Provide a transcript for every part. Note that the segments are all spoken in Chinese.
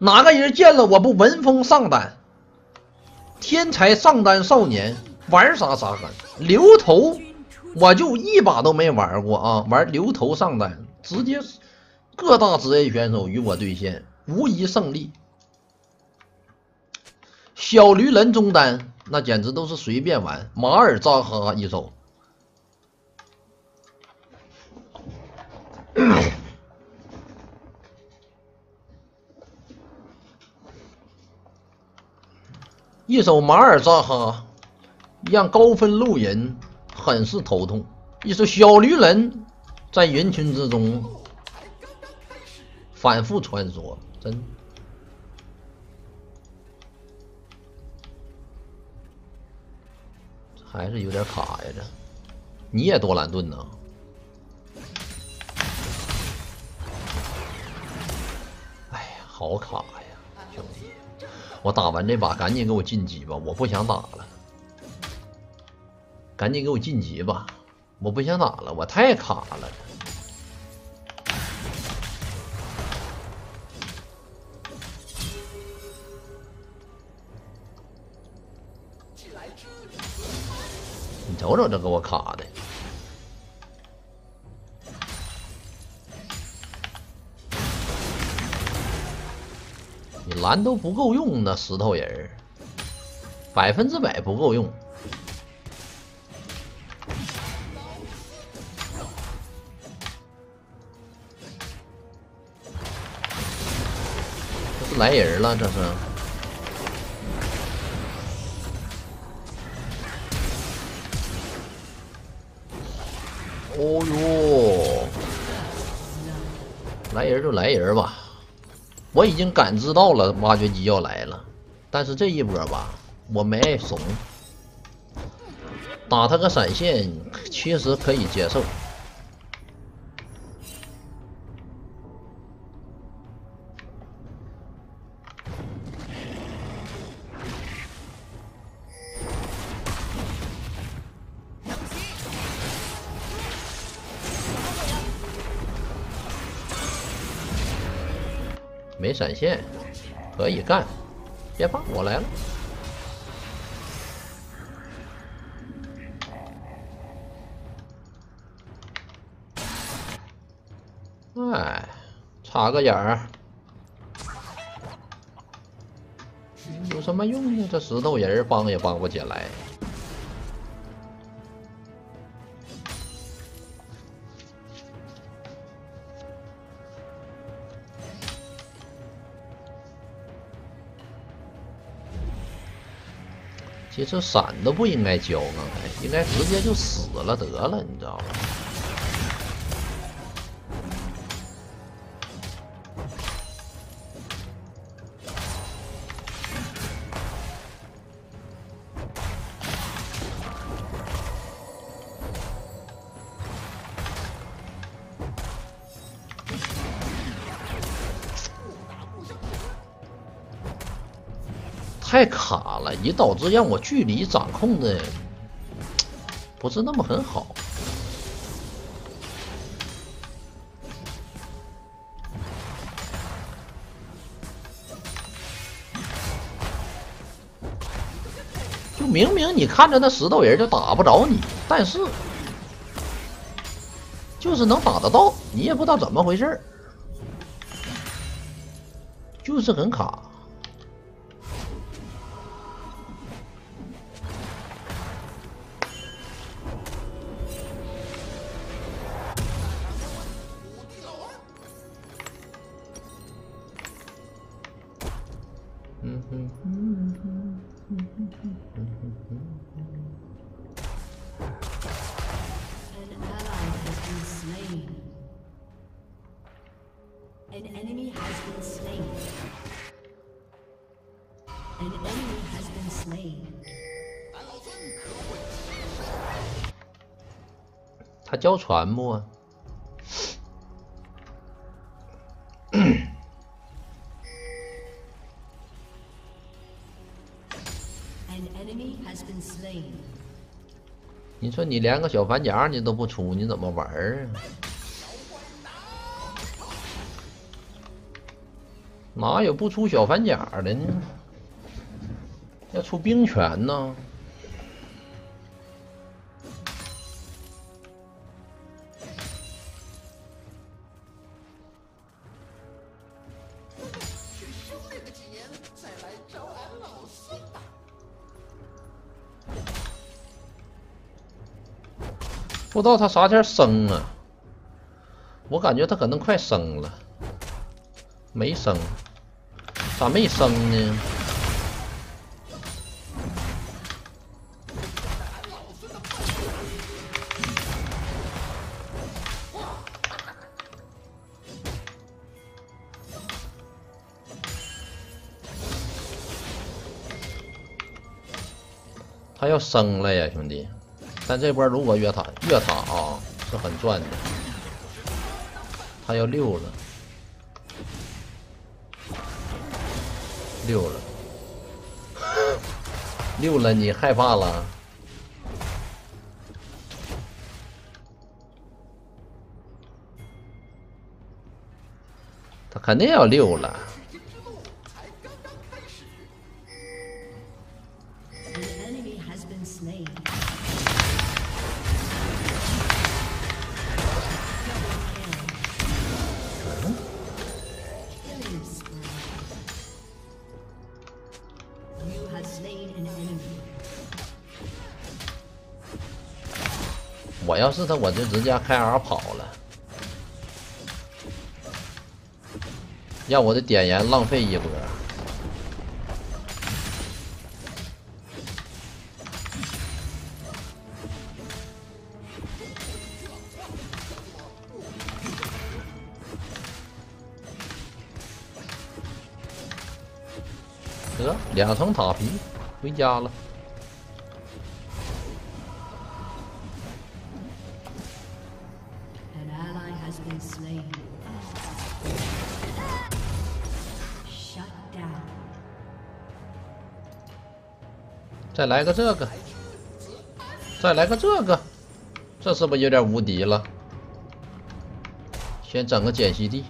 哪个人见了我不闻风丧胆？天才上单少年玩啥啥干，流头我就一把都没玩过啊！玩流头上单，直接各大职业选手与我对线，无疑胜利。小驴人中单那简直都是随便玩，马尔扎哈一手。一手马尔扎哈让高分路人很是头痛，一手小驴人在人群之中反复穿梭，真还是有点卡呀！这你也多兰顿呢？哎呀，好卡呀，兄弟！我打完这把，赶紧给我晋级吧！我不想打了，赶紧给我晋级吧！我不想打了，我太卡了。你瞅瞅这给我卡的！你蓝都不够用，那石头人100%不够用。这是来人了，这是。哦呦，来人就来人吧。我已经感知到了挖掘机要来了，但是这一波吧，我没爱怂，打他个闪现其实可以接受。没闪现，可以干，别怕，我来了。哎，插个眼儿，有什么用呢？这石头人帮也帮不起来。其实闪都不应该交，刚才应该直接就死了得了，你知道吧？太卡了，也导致让我距离掌控的不是那么很好。就明明你看着那石头人就打不着你，但是就是能打得到，你也不知道怎么回事，就是很卡。 An enemy has been slain. An enemy has been slain. 他交传不啊？你说你连个小反甲你都不出，你怎么玩啊？ 哪有不出小反甲的呢？要出冰拳呢？不知道他啥前升啊？我感觉他可能快升了，没升，咋没升呢？他要升了呀，兄弟！但这波如果越塔啊，是很赚的。他要6了，6了，6了，你害怕了？他肯定要6了。我要是他，我就直接开 R 跑了，让我的点燃浪费一波。得2层塔皮，回家了。再来个这个，再来个这个，这是不是有点无敌了？先整个捡息地。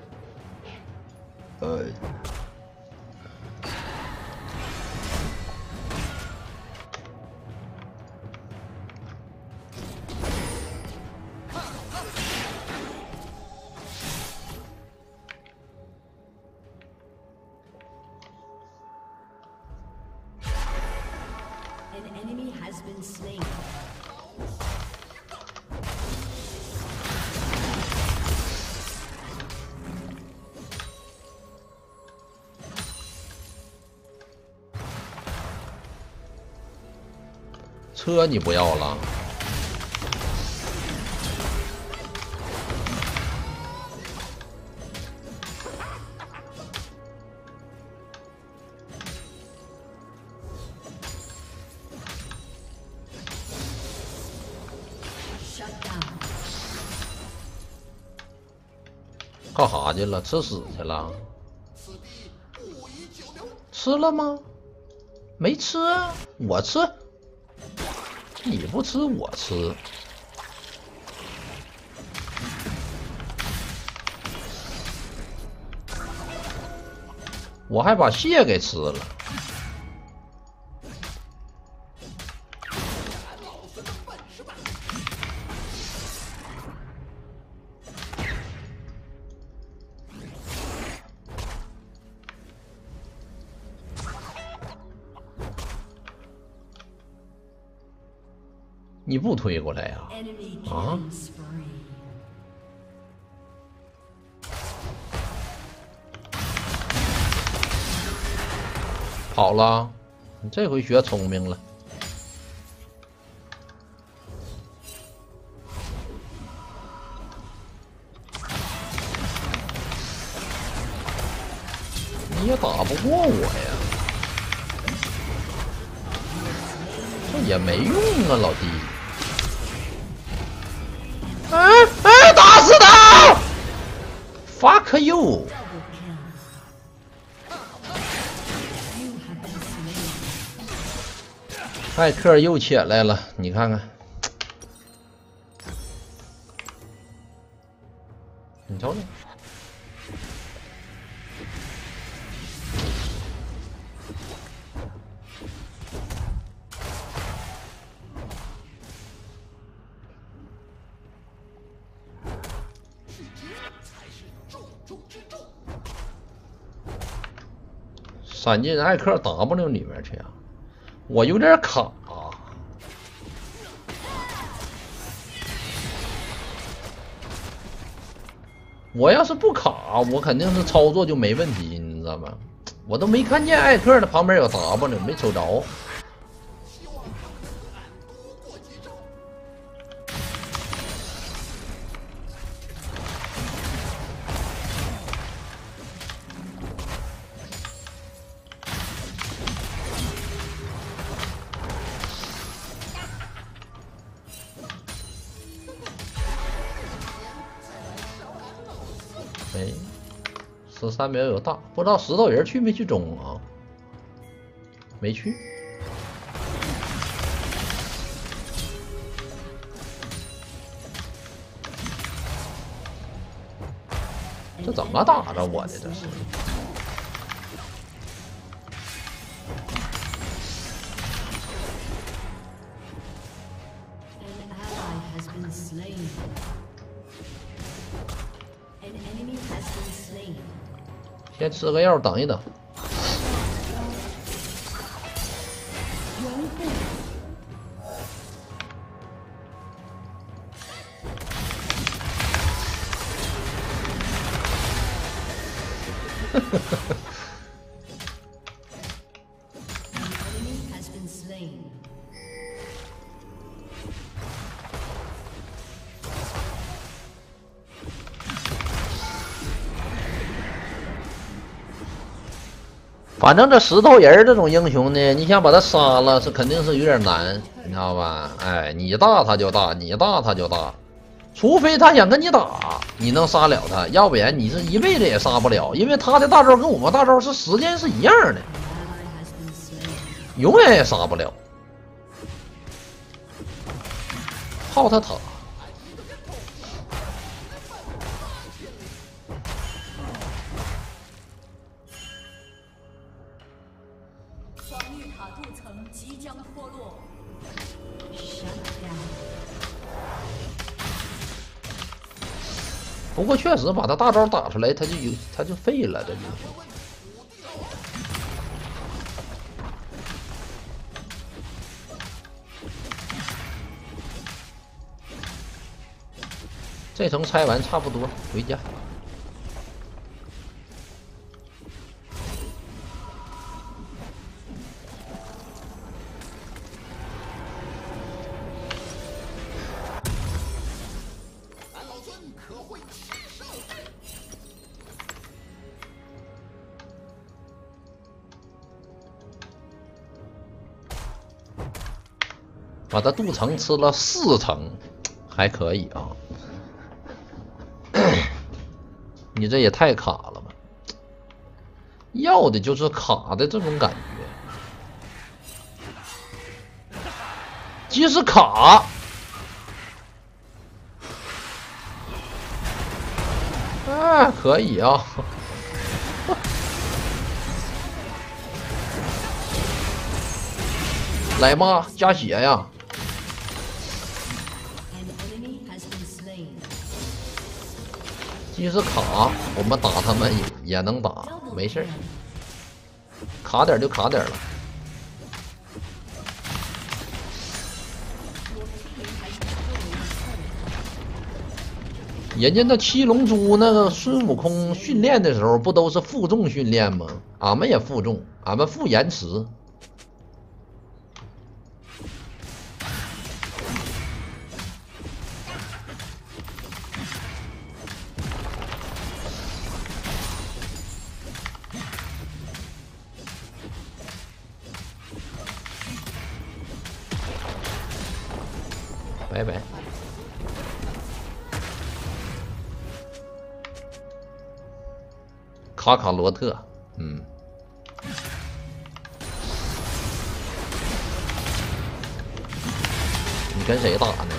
车你不要了？干啥去了？吃屎去了？吃了吗？没吃啊，我吃。你不吃我吃，我还把蟹给吃了。你不推过来呀？啊？跑了，你这回学聪明了。你也打不过我呀，这也没用啊，老弟。打死他 ！Fuck you！ 艾克又起来了，你看看，你瞅瞅， 闪进艾克 W 里面去啊！我有点卡。我要是不卡，我肯定是操作就没问题，你知道吗？我都没看见艾克的旁边有 W， 没瞅着。哎，13秒有大，不知道石头人去没去中啊？没去。这怎么打着我的？这是。先吃个药，等一等。反正这石头人这种英雄呢，你想把他杀了，是肯定是有点难，你知道吧？哎，你大他就大，你大他就大，除非他想跟你打，你能杀了他，要不然你是一辈子也杀不了，因为他的大招跟我们大招是时间是一样的，永远也杀不了。耗他塔。不过确实把他大招打出来，他就废了，这英雄。这层拆完差不多，回家。把他镀层吃了4层，还可以啊。你这也太卡了吧！要的就是卡的这种感觉，即使卡，啊，可以啊。来吧，加血呀！即使卡，我们打他们也能打，没事儿，卡点就卡点了。人家那七龙珠那个孙悟空训练的时候，不都是负重训练吗？俺们也负重，俺们负延迟。拜拜。卡卡罗特，你跟谁打呢？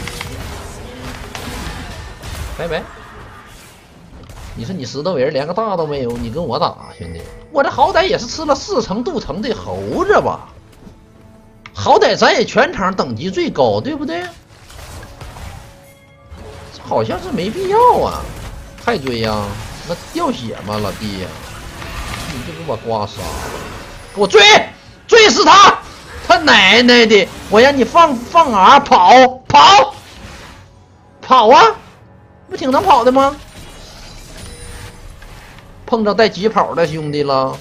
拜拜。你说你石头人连个大都没有，你跟我打，兄弟，我这好歹也是吃了4层镀层的猴子吧？好歹咱也全场等级最高，对不对？好像是没必要啊，太追呀，那掉血吗，老弟呀？ 你就给我刮痧，给我追死他！他奶奶的！我让你放 R 跑啊！不挺能跑的吗？碰着带疾跑的兄弟了。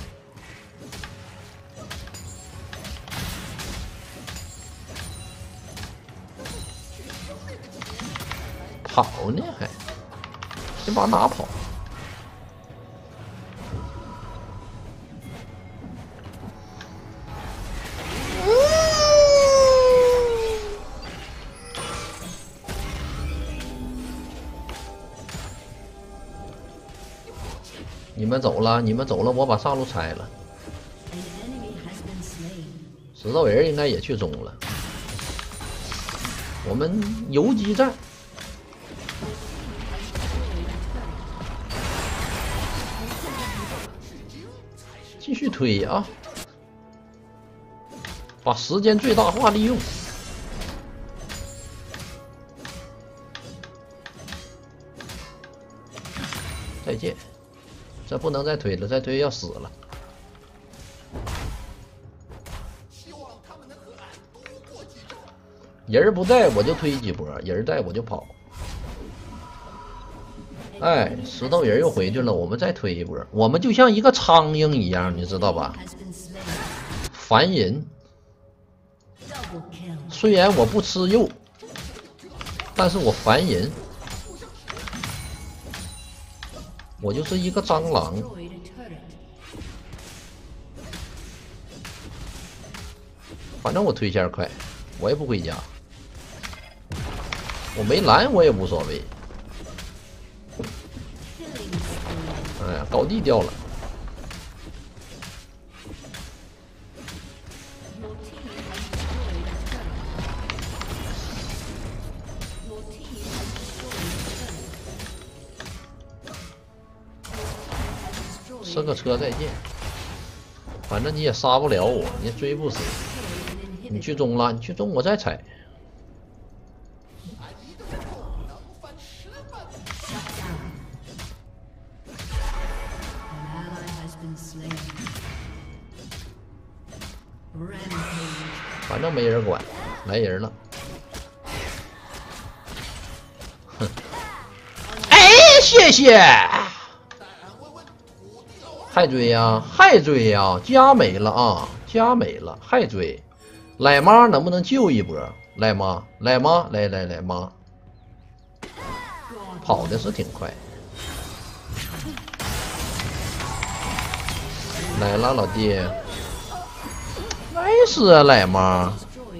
跑呢还？先把哪跑？你们走了，我把上路拆了。石头人应该也去中了。我们游击战，继续推啊！把时间最大化利用。再见。这不能再推了，再推要死了。人不在我就推几波，人在我就跑。哎，石头人又回去了，我们再推一波。我们就像一个苍蝇一样，你知道吧？烦人。虽然我不吃肉，但是我烦人。我就是一个蟑螂，反正我推线快，我也不回家，我没蓝我也无所谓。哎呀，高地掉了，吃个车再见，反正你也杀不了我，你也追不死。你去中了，你去中我再踩。反正没人管，来人了。哼，哎，谢谢。还追呀，还追呀，家没了啊，家没了，还追。奶妈能不能救一波？奶妈，来妈，跑的是挺快。来了，老弟。nice 啊，奶妈。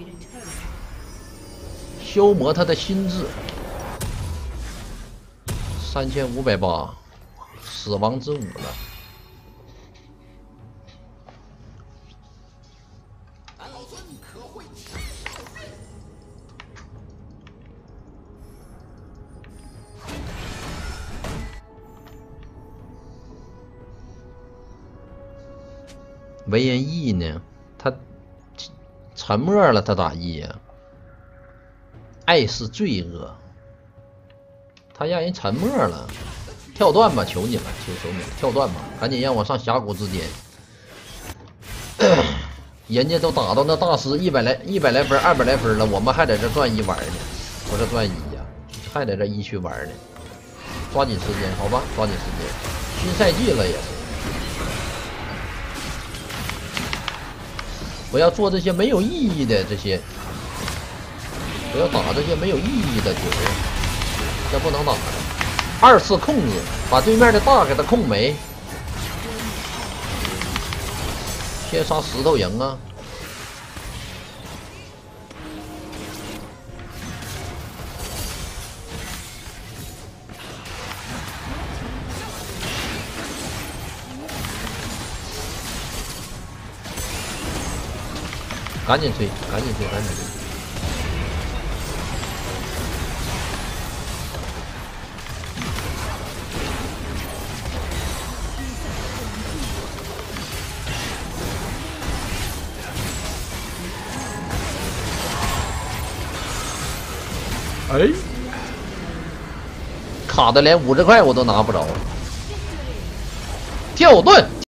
消磨他的心智。3580，死亡之舞了。为人义呢？他沉默了，他咋义呀？爱是罪恶，他让人沉默了。跳段吧，求你了，求你了，跳段吧，赶紧让我上峡谷之间。人家都打到那大师100来分、200来分了，我们还在这转一玩呢，不是转一呀，还在这一区玩呢。抓紧时间，好吧，抓紧时间。新赛季了也是。不要做这些没有意义的这些，不要打这些没有意义的球，这不能打的。2次控制，把对面的大给他控没。先杀石头赢啊！赶紧推，赶紧推，赶紧推！哎，卡的连50块我都拿不着，跳盾。